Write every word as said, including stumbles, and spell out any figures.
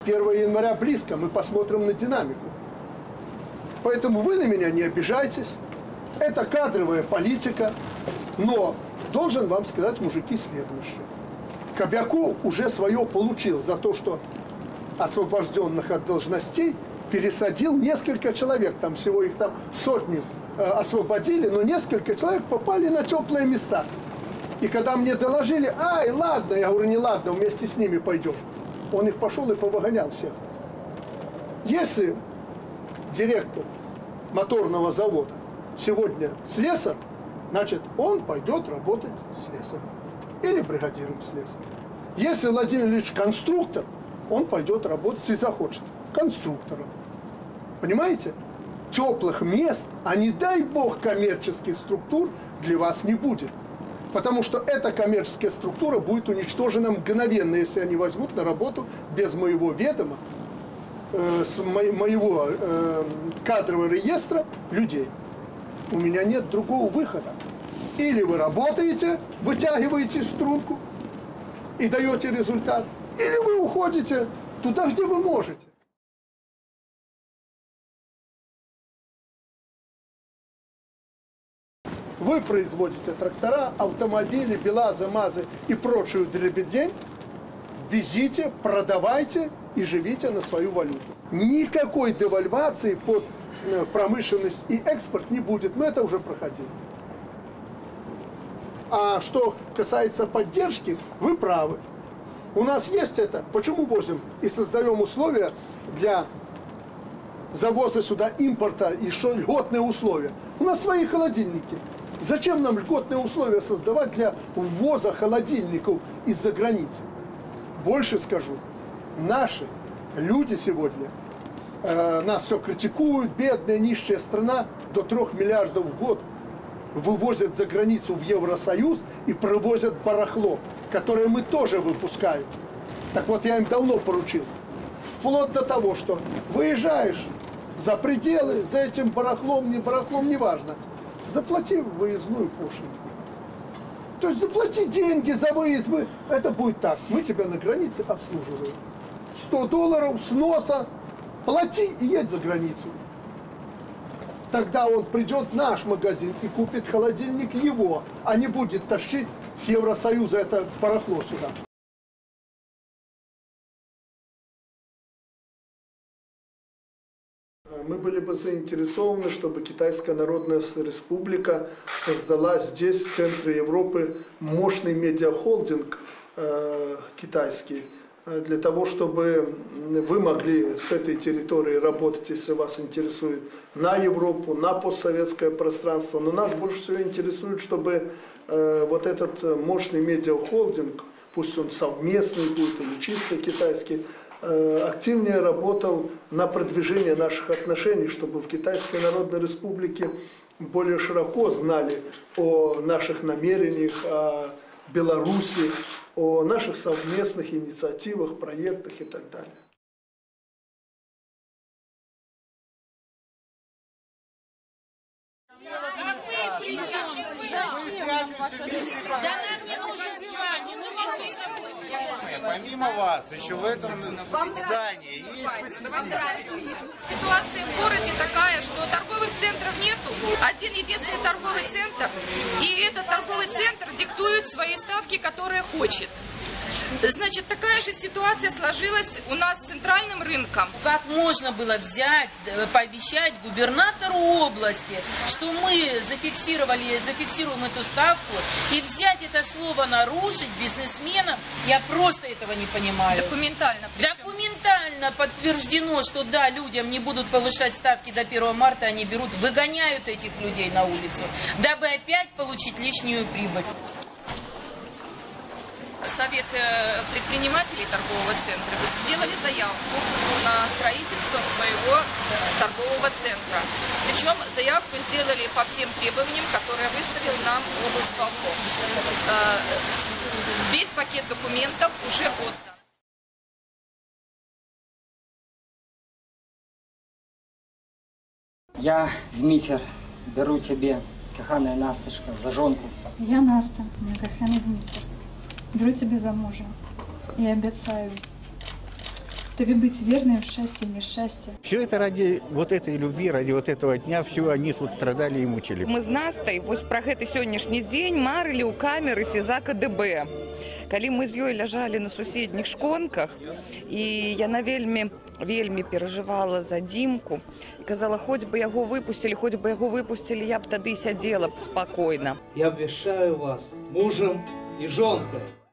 первое января близко, мы посмотрим на динамику. Поэтому вы на меня не обижайтесь. Это кадровая политика. Но должен вам сказать, мужики, следующее. Кобяков уже свое получил за то, что освобожденных от должностей пересадил несколько человек. Там всего их там сотни э, освободили, но несколько человек попали на теплые места. И когда мне доложили, ай, ладно, я говорю, не ладно, вместе с ними пойдешь. Он их пошел и повыгонял всех. Если директор моторного завода сегодня слесарь, значит, он пойдет работать слесарем. Или бригадиром слесарем. Если Владимир Ильич конструктор, он пойдет работать, если захочет, конструктором. Понимаете? Теплых мест, а не дай бог коммерческих структур для вас не будет. Потому что эта коммерческая структура будет уничтожена мгновенно, если они возьмут на работу без моего ведома, э, с мо моего э, кадрового реестра людей. У меня нет другого выхода. Или вы работаете, вытягиваете струнку и даете результат, или вы уходите туда, где вы можете. Вы производите трактора, автомобили, БелАЗы, МАЗы и прочую дребедень, везите, продавайте и живите на свою валюту. Никакой девальвации под промышленность и экспорт не будет. Мы это уже проходили. А что касается поддержки, вы правы. У нас есть это. Почему возим и создаем условия для завоза сюда импорта и что льготные условия? У нас свои холодильники. Зачем нам льготные условия создавать для ввоза холодильников из-за границы? Больше скажу. Наши люди сегодня, э, нас все критикуют, бедная, нищая страна, до трех миллиардов в год вывозят за границу в Евросоюз и провозят барахло, которое мы тоже выпускаем. Так вот, я им давно поручил. Вплоть до того, что выезжаешь за пределы, за этим барахлом, не барахлом, неважно, заплати выездную пошлину. То есть заплати деньги за выезд. Это будет так. Мы тебя на границе обслуживаем. сто долларов с носа, плати и едь за границу. Тогда он придет в наш магазин и купит холодильник его, а не будет тащить с Евросоюза это барахло сюда. Мы были бы заинтересованы, чтобы Китайская Народная Республика создала здесь, в центре Европы, мощный медиахолдинг э, китайский, для того, чтобы вы могли с этой территории работать, если вас интересует, на Европу, на постсоветское пространство. Но нас больше всего интересует, чтобы э, вот этот мощный медиахолдинг, пусть он совместный будет или чисто китайский, э, активнее работал на продвижение наших отношений, чтобы в Китайской Народной Республике более широко знали о наших намерениях, о Беларуси, о наших совместных инициативах, проектах и так далее. Помимо вас, еще в этом здании есть посетители. Ситуация в городе такая, что торговых центров нету. Один единственный торговый центр. И этот торговый центр диктует свои ставки, которые хочет. Значит, такая же ситуация сложилась у нас с центральным рынком. Как можно было взять, пообещать губернатору области, что мы зафиксировали, зафиксируем эту ставку, и взять это слово нарушить бизнесменам, я просто этого не понимаю. Документально. Причем. Документально подтверждено, что да, людям не будут повышать ставки до первого марта, они берут, выгоняют этих людей на улицу, дабы опять получить лишнюю прибыль. Совет предпринимателей торгового центра сделали заявку на строительство своего торгового центра. Причем заявку сделали по всем требованиям, которые выставил нам облсполком. Весь пакет документов уже отдан. Я, Змитер, беру тебе, коханая Насточка, за жонку. Я Наста, моя коханий Змитер. Беру тебе за мужа и обещаю Тебе быть верной в счастье и несчастье. Все это ради вот этой любви, ради вот этого дня, все они вот страдали и мучили. Мы з Настай вось пра гэты сённяшні дзень марылі ў камеры СІЗА КДБ. Калі мы з ёй ляжалі на суседніх шконках, і яна вельмі, вельмі перажывала за Димку, і казала, хоць бы яго выпусцілі, хоць бы яго выпусцілі, я б тады сядзела б спакойна. Я обвешаю вас мужем и жонкой.